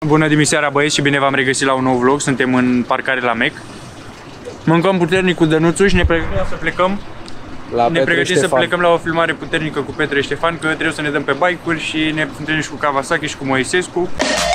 Bună dimiseara, băieți, și bine v-am regăsit la un nou vlog. Suntem în parcare la Mec. Mâncăm puternic cu Dănuțu și ne pregătim să plecăm. Să plecăm la o filmare puternică cu Petre Ștefan, că trebuie să ne dăm pe bike-uri și ne întâlnim și cu Kawasaki și cu Moisescu.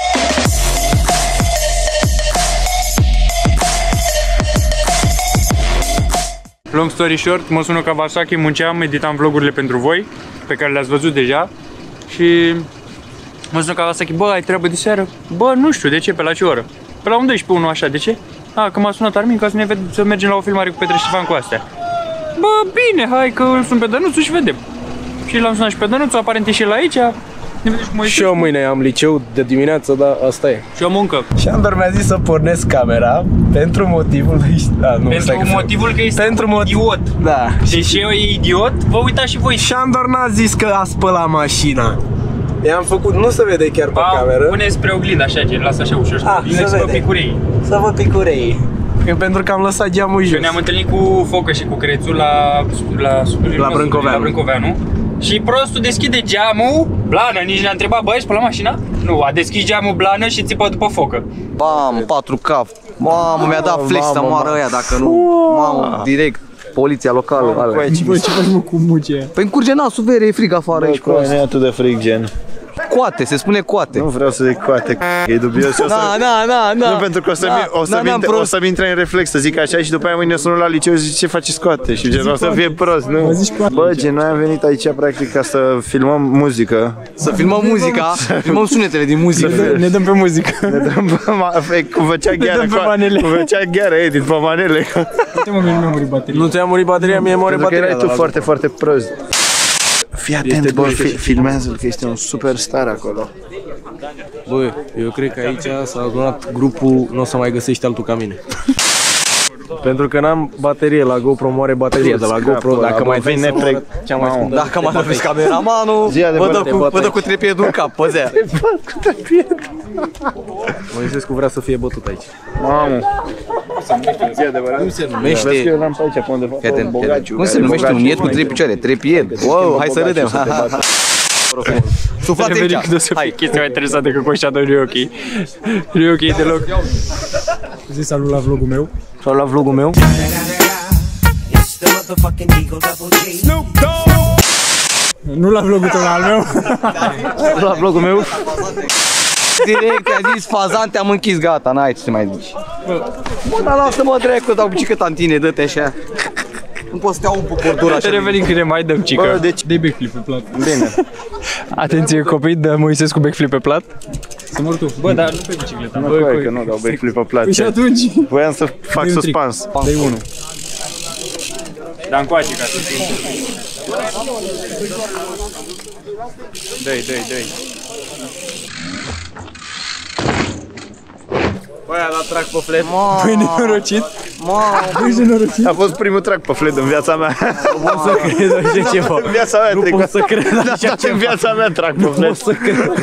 Long story short, mă sună Kawasaki, munceam, editam vlogurile pentru voi, pe care le-ați văzut deja. Și mă sună Kawasaki, bă, ai treabă de seară? Bă, nu știu, de ce, pe la ce oră? Pe la un 12, așa, de ce? Că m-a sunat Armin ca să mergem la o filmare cu Petre Ștefan cu astea. Bă, bine, hai că îl sun pe Dănuțu și vedem. Și l-am sunat și pe Dănuțu, aparent e și el aici. Și eu mâine am liceu de dimineață, dar asta e. Și o muncă. Și Andor mi-a zis să pornesc camera pentru motivul că este idiot. Da. Deci eu e idiot, vă uitați și voi. Și Andor n-a zis că a spălat mașina. I-am făcut, nu se vede chiar pe cameră. Pune spre oglindă, așa, gen, lasă așa ușor spre oglindă, să vă picureii. Să vă picureii. Pentru că am lăsat geamul jos. Ne-am întâlnit cu Focă și cu Crețul la Brâncoveanu. Și prostul deschide geamul, Blană, nici ne-a întrebat, băi, spăla mașina? Nu, a deschis geamul Blană și țipă după Focă. Bam, 4K. Mamă, mi-a dat flex să moară ăia dacă nu. Mamă, direct. Poliția locală. Băi, ce faci mă cu muce? Păi încurge nasul, vere, e frig afară aici. Nu e atât de frig, gen. Coate, se spune coate. Nu vreau să zic coate, e dubios. Nu, pentru că o să-mi intre în reflex să zic așa și după aia mâine sună la liceu și zic ce faci scoate și gen o să fie prost, nu? Bă, gen, noi am venit aici practic ca să filmăm muzică. Să filmăm muzica, filmăm sunetele din muzică. Ne dăm pe muzică. Ne dăm cu făcea gheară, edit pe manele. Nu ți-a murit bateria, mie moare bateria. Pentru că erai tu foarte, foarte prost. Fii atent, bă, filmează-l că este un superstar acolo. Bă, eu cred că aici s-a adunat grupul, nu o să mai găsești altul ca mine. Pentru că n-am baterie la GoPro, moare bateria de la GoPro. Dacă mai vine dacă mai aveți cameramanul, vă dă cu trepiedul în cap, păzea. Moisescu vrea să fie bătut aici. Mamă. Cum se numește? Cum se numește un ied cu 3 picioare? Trepied. Wow, hai să râdem. Suflați aici. Hai, chestia mai interesantă că Coșa dă Ryoki. Ryoki e deloc. Zi salut la vlogul meu. Salut la vlogul meu. Nu la vlogul tău, la al meu. La vlogul meu. Direct, a zis fazan, te-am închis, gata, n-ai ce să mai zici. Bă, dar lasă-mă drecu, dau cică tantine, dă-te așa. Nu poți să te iau un pucordura așa. Revenim când ne mai dăm, cică. Bă, deci dă-i backflip pe plat. Bine. Atenție, copii, dă Moisescu backflip pe plat. Să mor tu. Bă, dar nu pe bicicleta. Bă, că nu dau backflip pe plat. Păi și atunci? Voiam să fac suspans. Dă-i unul. Dar încoace ca să fie. Dă-i. Băi, a dat trac pe flet. Băi, nenorocit. A fost primul track pe flet în viața mea. Nu pot să cred așa ceva. În viața mea nu pot să cred așa ceva. În viața mea track pe flet. Nu pot să cred.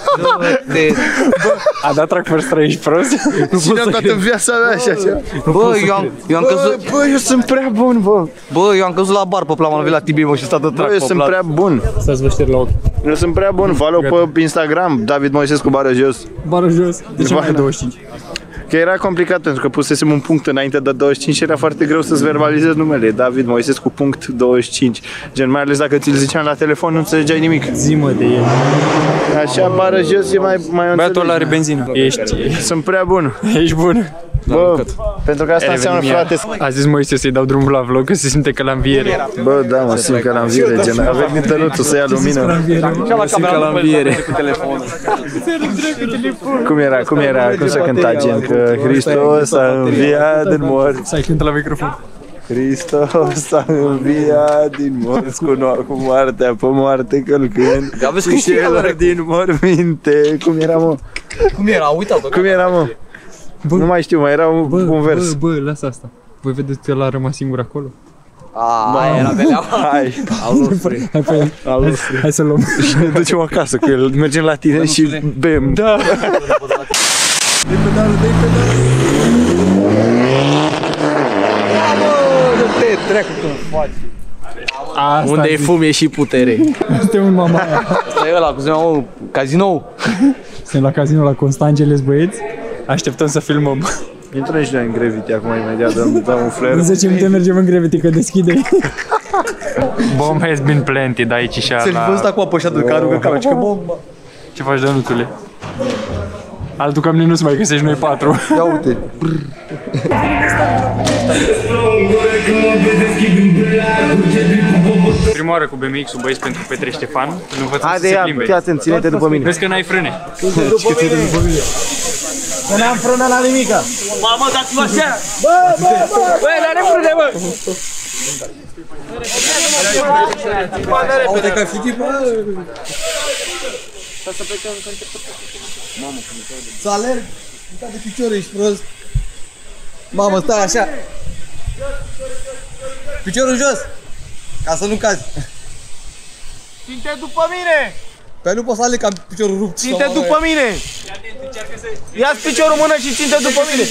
A dat track first, ești prost? Cine a dat în viața mea așa ceva? Bă, eu am căzut. Bă, eu sunt prea bun, bă. Bă, eu am căzut la bar pe plan, am venit la Tibi, mă, și stat de track pe Bă, eu sunt prea bun. Stați vă șterg la ochi. Eu sunt prea bun. Follow pe Instagram, David Moisescu bară jos. Bară jos. De ce mai 25? Că era complicat pentru că pusesem un punct înainte de 25 și era foarte greu să-ți verbalizezi numele. David Moisescu punct 25. Gen, mai ales dacă ți-l ziceam la telefon, nu înțelegeai nimic. Zi-mă de el. Așa, bară jos e mai Băiatul ăla are benzină. Sunt prea bun. Ești bun. Bă, pentru că asta înseamnă, frate. A zis Moise să-i dau drumul la vlog, că se simte că la înviere. Bă, da, mă simt ca la înviere, gen, avem din Tănuțu să ia lumină. Simt ca la înviere. Cum se cânta, gen, că Hristos a înviat din morți. Să-i cântă la microfon. Hristos a înviat din morți cu moartea pe moarte călcând. Aveți celor din morminte. Cum era, mă? Cum era? Uitat-o. Cum era, mă? Nu mai știu, mai era un vers. Bă, lasă asta. Voi vedeți că ăla a rămas singur acolo? Aaa, era belea. Hai. Hai să luăm. Și ne ducem acasă cu el. Mergem la tine și bem. Da. Dă-i pedalul. Dă-te, treacă când faci. Unde e fum e și putere. Este un mamaia. Asta e ăla, cum se cheamă, cazinou. Suntem la casino la Constangeles, băieți. Așteptăm să filmăm. Intrăm și noi în Gravity acum imediat, dăm un flare. În 10 minute mergem în Gravity, că deschide. Bomb has been planted aici și ala. Să-l văzut acum apășat că aruncă camera, că bomba. Ce faci, Dănuțule? Altul cam nu-ți mai găsești noi 4. Ia uite. Prima oară cu BMX-ul, băieți, pentru Petre Ștefan. Nu învățăm să Haide, se ia, plimbe. fii atent, ține-te după mine. Vezi că n-ai frâne. Că n-am frână la nimica. Mamă, dați-mă așa! Băi, n-are frâne, bă! Uite că fi bă! Să alerg, uita de picioare, ești prost. Mamă, stai așa. Piciorul jos, ca să nu cazi. Ținte după mine! Păi nu poți să alerg, că am piciorul rupt. Ținte după mine! Ia-ți piciorul în mână și ținte după mine!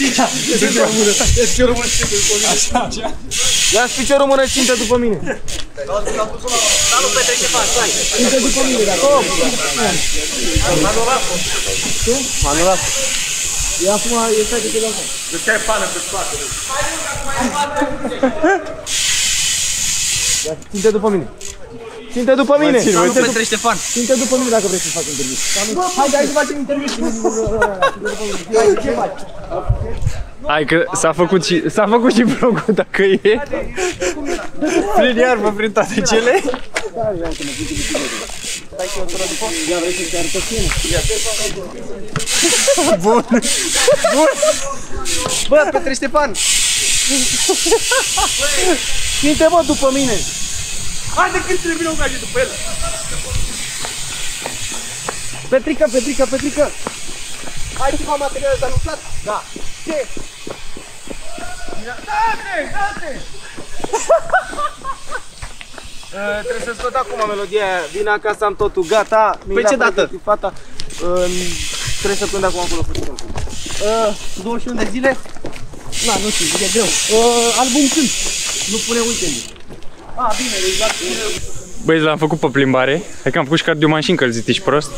Ia-ți piciorul în mână și ținte după mine! Salut, Petre Ștefan, stai! Ținte după mine, dacă... Manolac! Ia acum, e stai că te dau. Deci ai pană pe spate. Ținte după mine! Ținte după mine! Salut, Petre Ștefan! Ținte după mine dacă vrei să faci interviu. Haide, hai să facem interviu! Ce faci? Hai că s-a făcut și vlogul, dacă e. Prin iarbă, prin toate cele. Bun! Bun! Bă, Petre Ștefan! Ținte, mă, după mine! Haide când trebuie vină un gaje după el! Petrica, Petrica, Petrica! Ai ceva material de anunțat? Da! Ce? Date! Date! Trebuie să scot acum melodia aia. Vine acasă, am totul gata. Pe ce dată? Fata. Trebuie să plâng acum acolo. 21 de zile? Na, nu știu, e greu. Album când? Nu pune weekend. Ah, bine, exact. Băi, l-am făcut pe plimbare. Hai că am făcut și cardio mașini încălzit, ești prost?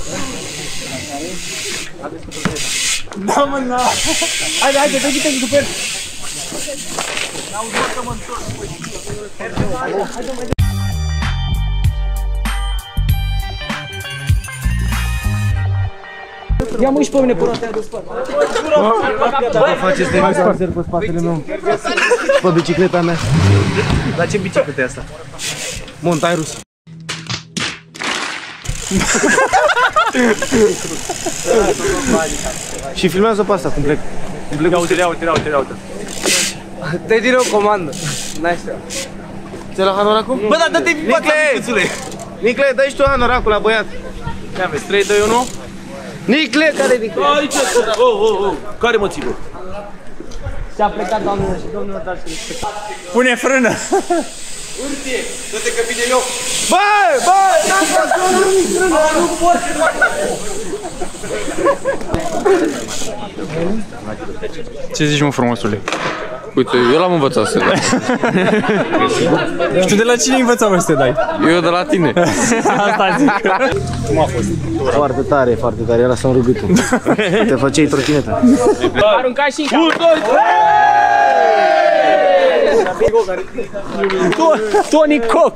Da, mă, na! Haide, haide, dă-te după el! Ia-mă și pe mine pe rotea de spate. Bă, faceți de spaser pe spatele meu. Pe bicicleta mea. La ce bicicletă e asta? Montai rus. Și filmează pe asta cum plec. Ia uite. Te din o comandă. N-ai știa. Ți-ai la hanoracul? Bă, dar dă-te pe fața, micuțule! Nicle, dă-i și tu hanoracul la băiat. Ce aveți? 3, 2, 1? Nicle, care e Nicle? Aici, care mă țigă? Și-a plecat doamnelor și domnilor, dar și respect. Pune frână! Urtie, dă-te că vine eu. Bă, nu pot! Ce zici, mă, frumosule? Uite, eu l-am învățat să dai. Și tu de la cine învățam să te dai? Eu de la tine. Asta zic. Cum a fost? Foarte tare, foarte tare. Ăla s-a rugitul. Te făceai trotinetă. Aruncai și în cap. 1, 2, 3! Tony Coc!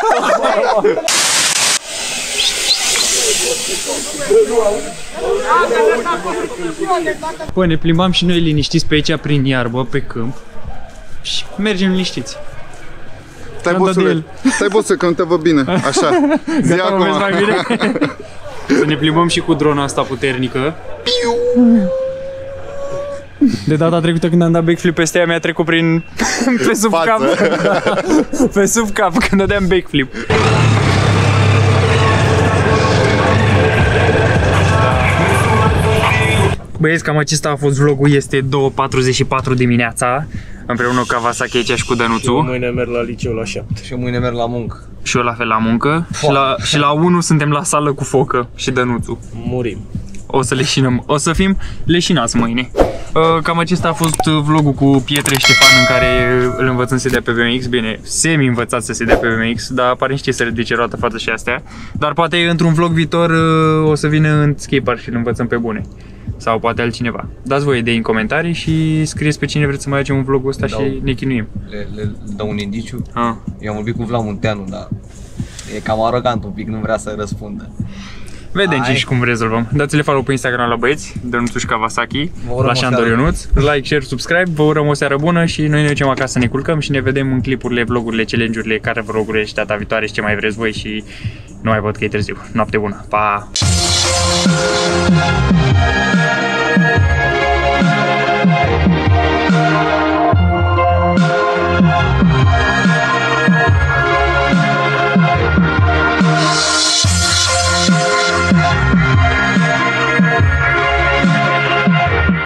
Păi, ne plimbam și noi liniștiți pe aici prin iarbă, pe câmp. Și mergem liniștiți. Stai, bossule, că nu te văd bine. Așa, zi Gata, acum. mai bine. Să ne plimbăm și cu drona asta puternică. De data trecută când am dat backflip peste ea, mi-a trecut prin... pe sub Față. cap. Pe sub cap, când dădeam backflip. Băieți, cam acesta a fost vlogul, este 2:44 dimineața, împreună cu Kawasaki aici și cu Dănuțu. Mâine merg la liceu la 7. Și mâine merg la muncă. Și eu la fel la muncă. Și la 1 suntem la sală cu Focă și Dănuțu. Murim. O să leșinăm, o să fim leșinați mâine. Cam acesta a fost vlogul cu Pietre Ștefan în care îl învățăm să se dea pe BMX. Bine, semi-învățat să se dea pe BMX, dar apare știe să ridice roata, față și astea. Dar poate într-un vlog viitor o să vină în skatepark și îl învățăm pe bune. Sau poate altcineva. Dați voi idei în comentarii și scrieți pe cine vreți să mai facem un vlogul ăsta și ne chinuim. Le dau un indiciu. Eu am vorbit cu Vlad Munteanu, dar e cam arogant un pic, nu vrea să răspundă. Vedem ce și cum rezolvăm. Dați-le follow pe Instagram la băieți, Dănuțuș Kawasaki, la Șandor Ionuț. Like, share, subscribe, vă urăm o seară bună și noi ne ducem acasă să ne culcăm și ne vedem în clipurile, vlogurile, challenge-urile, care vlogurile și data viitoare și ce mai vreți voi și nu mai văd că e târziu. Noapte bună, pa!